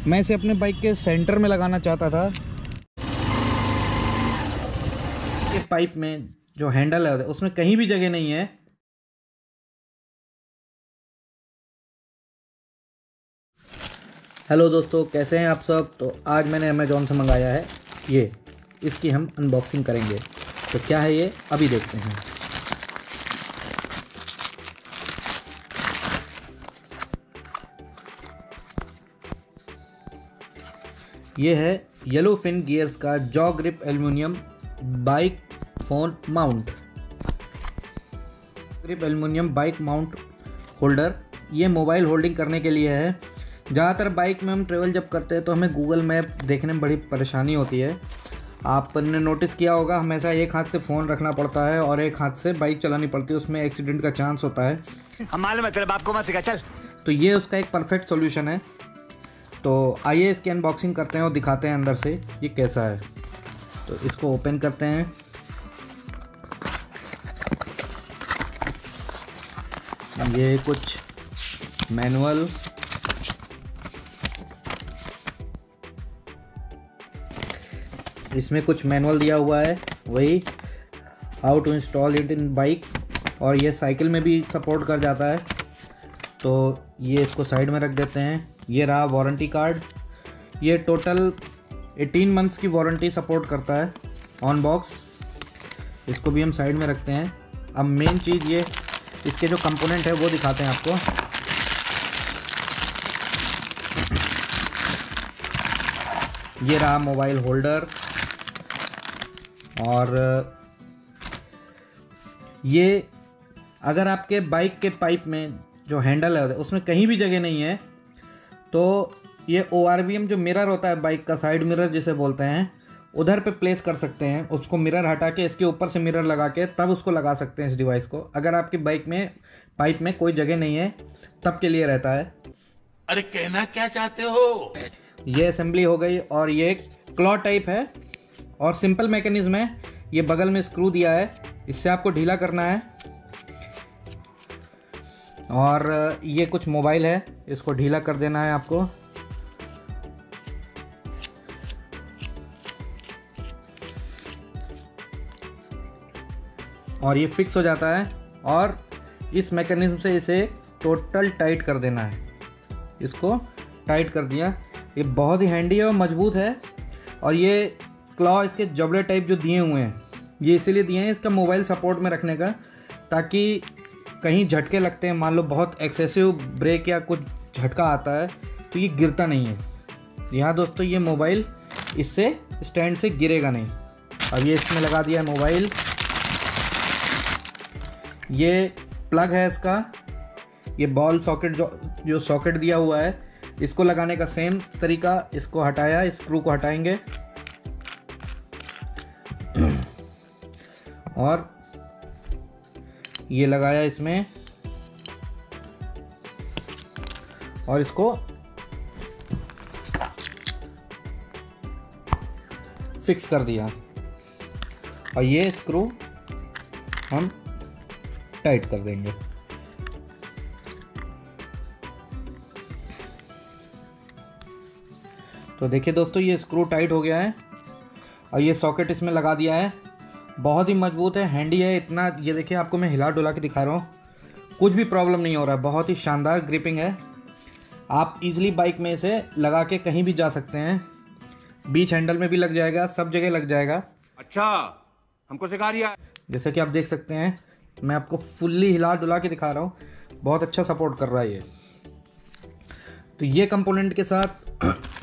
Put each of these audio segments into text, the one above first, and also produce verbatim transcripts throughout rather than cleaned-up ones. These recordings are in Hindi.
मैं इसे अपने बाइक के सेंटर में लगाना चाहता था। ये पाइप में जो हैंडल है उसमें कहीं भी जगह नहीं है। हेलो दोस्तों, कैसे हैं आप सब। तो आज मैंने अमेज़ॉन से मंगाया है ये, इसकी हम अनबॉक्सिंग करेंगे। तो क्या है ये, अभी देखते हैं। ये है येलो फिन गियर्स का jaw grip aluminium bike phone mount. Grip aluminium bike mount holder. ये मोबाइल होल्डिंग करने के लिए है। ज़्यादातर बाइक में हम ट्रेवल जब करते हैं तो हमें गूगल मैप देखने में बड़ी परेशानी होती है। आपने नोटिस किया होगा, हमेशा एक हाथ से फ़ोन रखना पड़ता है और एक हाथ से बाइक चलानी पड़ती है, उसमें एक्सीडेंट का चांस होता है। हम मालूम है, तेरे बाप को मत सिखा, चल। तो ये उसका एक परफेक्ट सॉल्यूशन है। तो आइए इसकी अनबॉक्सिंग करते हैं और दिखाते हैं अंदर से ये कैसा है। तो इसको ओपन करते हैं। ये कुछ मैनुअल, इसमें कुछ मैनुअल दिया हुआ है, वही how to install it in bike, और ये साइकिल में भी सपोर्ट कर जाता है। तो ये इसको साइड में रख देते हैं। ये रहा वारंटी कार्ड। ये टोटल अठारह मंथ्स की वारंटी सपोर्ट करता है ऑन बॉक्स। इसको भी हम साइड में रखते हैं। अब मेन चीज़ ये, इसके जो कंपोनेंट है वो दिखाते हैं आपको। ये रहा मोबाइल होल्डर, और ये अगर आपके बाइक के पाइप में जो हैंडल है उसमें कहीं भी जगह नहीं है तो ये ओ आर वी एम जो मिरर होता है बाइक का, साइड मिरर जिसे बोलते हैं, उधर पे प्लेस कर सकते हैं। उसको मिरर हटा के इसके ऊपर से मिरर लगा के तब उसको लगा सकते हैं इस डिवाइस को। अगर आपकी बाइक में पाइप में कोई जगह नहीं है तब के लिए रहता है। अरे कहना क्या चाहते हो। ये असेंबली हो गई, और ये क्लॉ टाइप है और सिंपल मैकेनिज्म है। ये बगल में स्क्रू दिया है, इससे आपको ढीला करना है। और ये कुछ मोबाइल है, इसको ढीला कर देना है आपको। और ये फिक्स हो जाता है, और इस मैकेनिज्म से इसे टोटल टाइट कर देना है। इसको टाइट कर दिया। ये बहुत ही हैंडी है और मजबूत है। और ये क्लॉ, इसके जबड़े टाइप जो दिए हुए हैं, ये इसीलिए दिए हैं इसका मोबाइल सपोर्ट में रखने का, ताकि कहीं झटके लगते हैं, मान लो बहुत एक्सेसिव ब्रेक या कुछ झटका आता है तो ये गिरता नहीं है। यहाँ दोस्तों ये मोबाइल इससे स्टैंड से गिरेगा नहीं। अब ये इसमें लगा दिया है मोबाइल। ये प्लग है इसका, ये बॉल सॉकेट जो जो सॉकेट दिया हुआ है, इसको लगाने का सेम तरीका। इसको हटाया, स्क्रू को हटाएंगे और ये लगाया इसमें, और इसको फिक्स कर दिया। और ये स्क्रू हम टाइट कर देंगे। तो देखिए दोस्तों, ये स्क्रू टाइट हो गया है और ये सॉकेट इसमें लगा दिया है। बहुत ही मजबूत है, हैंडी है इतना। ये देखिए, आपको मैं हिला डुला के दिखा रहा हूँ, कुछ भी प्रॉब्लम नहीं हो रहा है। बहुत ही शानदार ग्रिपिंग है। आप इजीली बाइक में इसे लगा के कहीं भी जा सकते हैं। बीच हैंडल में भी लग जाएगा, सब जगह लग जाएगा। अच्छा, हमको सिखा रिया। जैसे कि आप देख सकते हैं, मैं आपको फुल्ली हिला डुला के दिखा रहा हूँ। बहुत अच्छा सपोर्ट कर रहा है ये। तो ये कंपोनेंट के साथ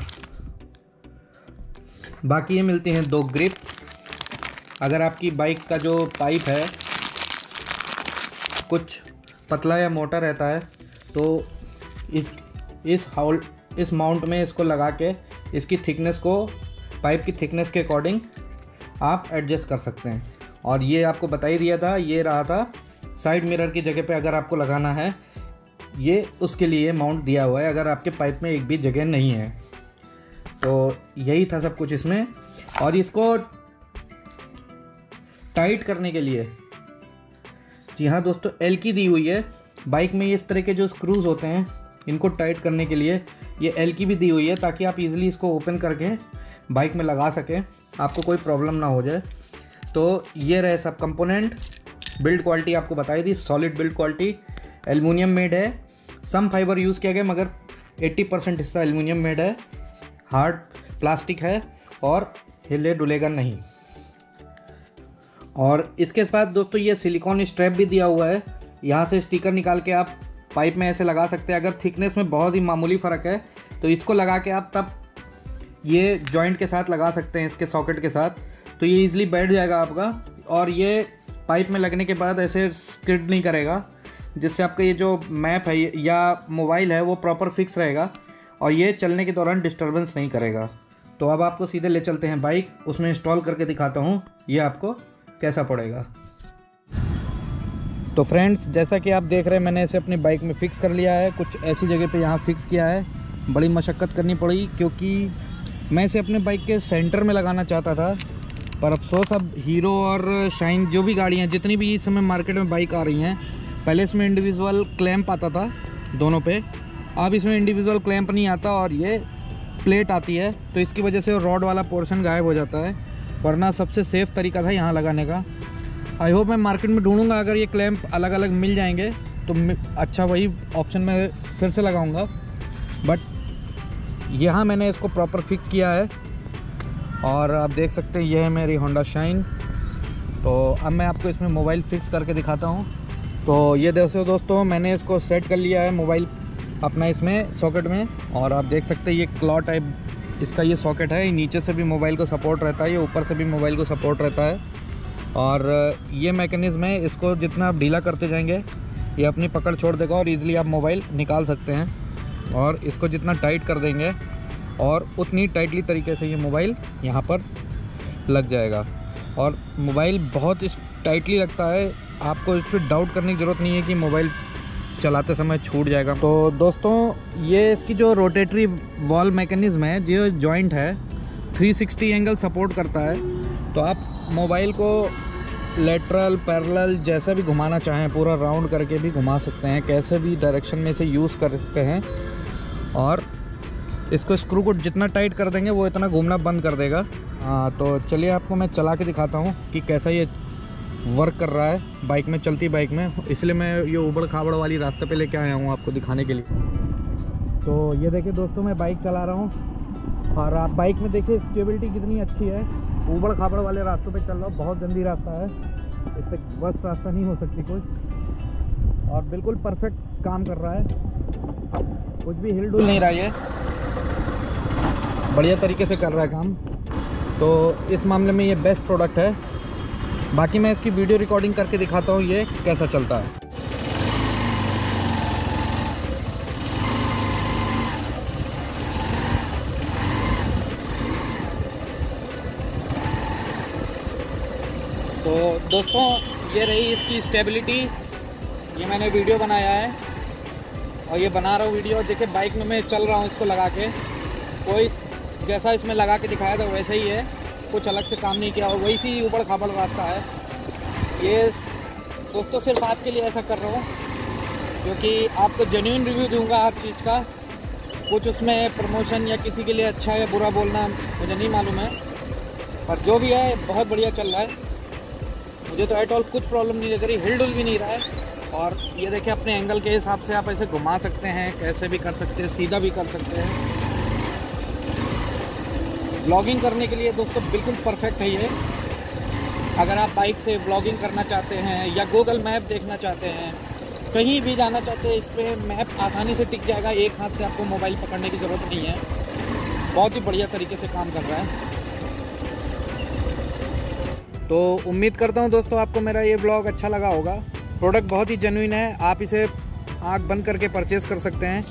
बाकी ये मिलती हैं दो ग्रिप। अगर आपकी बाइक का जो पाइप है कुछ पतला या मोटा रहता है तो इस इस हाउल इस माउंट में इसको लगा के इसकी थिकनेस को पाइप की थिकनेस के अकॉर्डिंग आप एडजस्ट कर सकते हैं। और ये आपको बता ही दिया था, ये रहा था साइड मिरर की जगह पे अगर आपको लगाना है, ये उसके लिए माउंट दिया हुआ है अगर आपके पाइप में एक भी जगह नहीं है। तो यही था सब कुछ इसमें। और इसको टाइट करने के लिए, जी हाँ दोस्तों, एल की दी हुई है। बाइक में इस तरह के जो स्क्रूज होते हैं इनको टाइट करने के लिए ये एल की भी दी हुई है, ताकि आप इजीली इसको ओपन करके बाइक में लगा सकें, आपको कोई प्रॉब्लम ना हो जाए। तो ये रहे सब कंपोनेंट। बिल्ड क्वालिटी आपको बताई थी, solid build quality, aluminium made है, सम फाइबर यूज़ किया गया मगर अस्सी परसेंट हिस्सा एल्युमिनियम मेड है, हार्ड प्लास्टिक है और हिले डुलेगा नहीं। और इसके बाद दोस्तों ये सिलिकॉन स्ट्रैप भी दिया हुआ है, यहाँ से स्टिकर निकाल के आप पाइप में ऐसे लगा सकते हैं। अगर थिकनेस में बहुत ही मामूली फ़र्क है तो इसको लगा के आप तब ये जॉइंट के साथ लगा सकते हैं, इसके सॉकेट के साथ, तो ये इजीली बैठ जाएगा आपका। और ये पाइप में लगने के बाद ऐसे स्किड नहीं करेगा, जिससे आपका ये जो मैप है या मोबाइल है वो प्रॉपर फिक्स रहेगा और ये चलने के दौरान डिस्टर्बेंस नहीं करेगा। तो अब आपको सीधे ले चलते हैं बाइक, उसमें इंस्टॉल करके दिखाता हूँ ये आपको कैसा पड़ेगा। तो फ्रेंड्स, जैसा कि आप देख रहे हैं मैंने इसे अपनी बाइक में फ़िक्स कर लिया है। कुछ ऐसी जगह पे यहाँ फ़िक्स किया है, बड़ी मशक्क़त करनी पड़ी क्योंकि मैं इसे अपने बाइक के सेंटर में लगाना चाहता था, पर अफसोस अब हीरो और शाइन जो भी गाड़ियाँ जितनी भी इस समय मार्केट में बाइक आ रही हैं, पहले इसमें इंडिविजुअल क्लैंप आता था दोनों पे, अब इसमें इंडिविजुअल क्लैंप नहीं आता और ये प्लेट आती है, तो इसकी वजह से रॉड वाला पोर्शन गायब हो जाता है। वरना सबसे सेफ़ तरीका था यहाँ लगाने का। आई होप मैं मार्केट में ढूंढूंगा, अगर ये क्लैंप अलग अलग मिल जाएंगे तो अच्छा वही ऑप्शन में फिर से लगाऊंगा। बट यहाँ मैंने इसको प्रॉपर फिक्स किया है और आप देख सकते हैं ये है मेरी होंडा शाइन। तो अब मैं आपको इसमें मोबाइल फिक्स करके दिखाता हूँ। तो ये देखो दोस्तों, मैंने इसको सेट कर लिया है मोबाइल अपना इसमें सॉकेट में, और आप देख सकते हैं ये क्लॉ टाइप इसका ये सॉकेट है। नीचे से भी मोबाइल को सपोर्ट रहता है, ये ऊपर से भी मोबाइल को सपोर्ट रहता है। और ये मैकेनिज़्म है, इसको जितना आप ढीला करते जाएंगे ये अपनी पकड़ छोड़ देगा और इजीली आप मोबाइल निकाल सकते हैं। और इसको जितना टाइट कर देंगे और उतनी टाइटली तरीके से ये मोबाइल यहाँ पर लग जाएगा। और मोबाइल बहुत इस टाइटली लगता है, आपको इस पर डाउट करने की ज़रूरत नहीं है कि मोबाइल चलाते समय छूट जाएगा। तो दोस्तों ये इसकी जो रोटेटरी वॉल मैकेनिज़्म है, जो जॉइंट है तीन सौ साठ एंगल सपोर्ट करता है। तो आप मोबाइल को लेटरल पैरेलल जैसा भी घुमाना चाहें, पूरा राउंड करके भी घुमा सकते हैं, कैसे भी डायरेक्शन में से यूज़ कर सकते हैं। और इसको स्क्रू को जितना टाइट कर देंगे वो इतना घूमना बंद कर देगा। हाँ, तो चलिए आपको मैं चला के दिखाता हूँ कि कैसा ये वर्क कर रहा है बाइक में, चलती बाइक में। इसलिए मैं ये उबड़ खाबड़ वाली रास्ते पे लेके आया हूँ आपको दिखाने के लिए। तो ये देखिए दोस्तों, मैं बाइक चला रहा हूँ और आप बाइक में देखिए स्टेबिलिटी कितनी अच्छी है। उबड़ खाबड़ वाले रास्तों पे चल रहा हूँ, बहुत गंदी रास्ता है, इससे वर्स्ट रास्ता नहीं हो सकती कोई, और बिल्कुल परफेक्ट काम कर रहा है, कुछ भी हिल डुल नहीं रहा है, बढ़िया तरीके से कर रहा है काम। तो इस मामले में ये बेस्ट प्रोडक्ट है। बाकी मैं इसकी वीडियो रिकॉर्डिंग करके दिखाता हूँ ये कैसा चलता है। तो दोस्तों ये रही इसकी स्टेबिलिटी, ये मैंने वीडियो बनाया है और ये बना रहा हूँ वीडियो। देखिए बाइक में मैं चल रहा हूँ इसको लगा के, कोई जैसा इसमें लगा के दिखाया था वैसे ही है, कुछ अलग से काम नहीं किया और वैसे ही ऊबड़ खाबड़ रास्ता है। ये दोस्तों सिर्फ आपके लिए ऐसा कर रहा हूँ क्योंकि आपको जेन्युइन रिव्यू दूंगा हर चीज़ का। कुछ उसमें प्रमोशन या किसी के लिए अच्छा या बुरा बोलना मुझे नहीं मालूम है, पर जो भी है बहुत बढ़िया चल रहा है। मुझे तो एट ऑल कुछ प्रॉब्लम नहीं लग रही, हिल डुल भी नहीं रहा है। और ये देखिए अपने एंगल के हिसाब से आप ऐसे घुमा सकते हैं, कैसे भी कर सकते हैं, सीधा भी कर सकते हैं। ब्लॉगिंग करने के लिए दोस्तों बिल्कुल परफेक्ट है ये। अगर आप बाइक से ब्लॉगिंग करना चाहते हैं या गूगल मैप देखना चाहते हैं, कहीं भी जाना चाहते हैं, इस पर मैप आसानी से टिक जाएगा, एक हाथ से आपको मोबाइल पकड़ने की ज़रूरत नहीं है। बहुत ही बढ़िया तरीके से काम कर रहा है। तो उम्मीद करता हूँ दोस्तों आपको मेरा ये ब्लॉग अच्छा लगा होगा। प्रोडक्ट बहुत ही जेन्युइन है, आप इसे आँख बंद करके परचेज़ कर सकते हैं।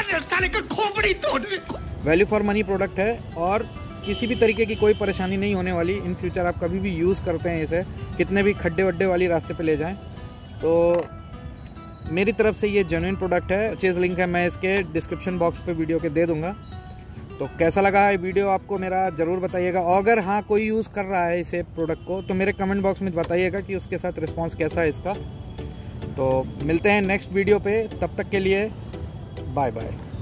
वैल्यू फॉर मनी प्रोडक्ट है और किसी भी तरीके की कोई परेशानी नहीं होने वाली। इन फ्यूचर आप कभी भी यूज़ करते हैं इसे, कितने भी खड्डे वड्डे वाली रास्ते पे ले जाएं, तो मेरी तरफ से ये जेन्युइन प्रोडक्ट है। परचेज लिंक है मैं इसके डिस्क्रिप्शन बॉक्स पे वीडियो के दे दूंगा। तो कैसा लगा है वीडियो आपको मेरा ज़रूर बताइएगा। और अगर हाँ कोई यूज़ कर रहा है इसे प्रोडक्ट को तो मेरे कमेंट बॉक्स में बताइएगा कि उसके साथ रिस्पॉन्स कैसा है इसका। तो मिलते हैं नेक्स्ट वीडियो पे, तब तक के लिए बाय बाय।